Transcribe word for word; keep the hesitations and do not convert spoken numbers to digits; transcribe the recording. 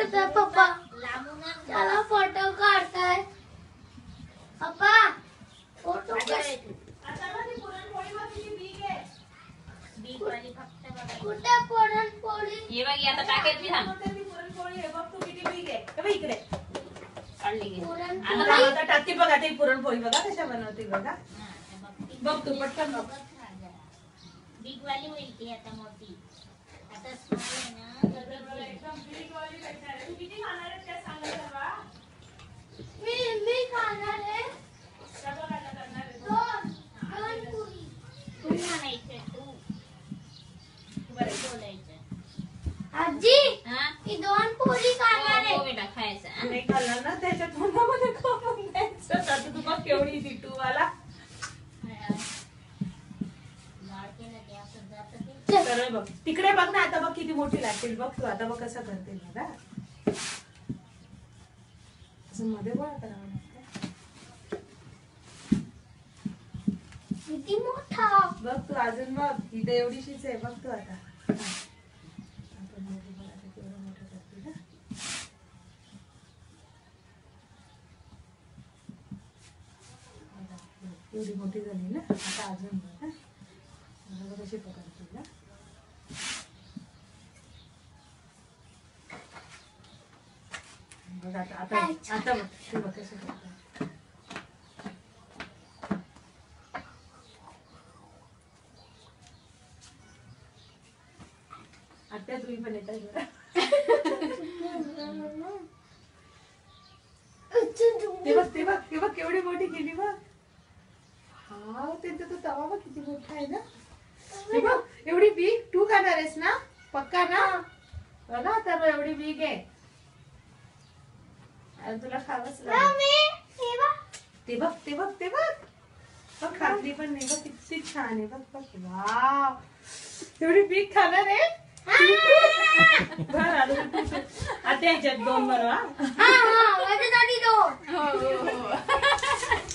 करताय पप्पा? त्याला फोटो काढताय पप्पा. फोटो कुठे पुरणपोळी? ये बघ आता टाकायची थांब. पुरणपोळी आहे बघ तू किती बिग आहे. बघ इकडे काढली घे. आता टाकते बघा ते पुरणपोळी बघा कशा बनवते बघा. बघ तू पटकन बघ. बिग वाली होईल ती आता मोठी. आता स्मॉल आहे ना एकदम बिग वाली भेटणार आहे. तू किती खाणार आहे ते सांगा जरा. मी मी खाणार आहे डबल आता करणार आहे. दोन दोन पुरी. तू म्हणायचं तू बरं बोलायचं. आजी हा मी दोन पुरी खाणार हो आहे. बेटा खायचं. नाही खाल्लं ना त्याच्या तोंडामध्ये कापून द्यायचं. आता तू बघ केवढी ती वाला. सरळ बघ तिकडे बघ ना. आता बघ किती मोठी लागतील बघ तू. आता बघ कसं करते मला असं मध्ये गोळा करावं लागतं. किती मोठा. बघ तू अजून बघ इथे एवढीशीच आहे बघ तू आता. आपण मध्ये बघ आता केवढं मोठं करते ना. एवढी मोठी झाली ना. आता अजून बघ ना कशी पकडते ना. बघ आता आता आता बघ ते बघ कसं करते. आत्या तुम्ही पण येताय बघा. ते बघ ते बघ ते बघ केवढी मोठी केली बघ. हा त्यांचा तो तवा बघ किती मोठा आहे ना. हे बघ एवढी बीग तू खाणार आहेस ना पक्का ना. बघा तर एवढी बीग आहे. तुला खावंच लागेल. ते बघ ते बघ ते बघ बघ खातली पण नाही बघ किती छान आहे बघ बघ. वाव एवढी बीग खाणार आहे. आता ह्याच्यात दोन बरोबर. हा हा माझ्यासाठी दोन. हो हो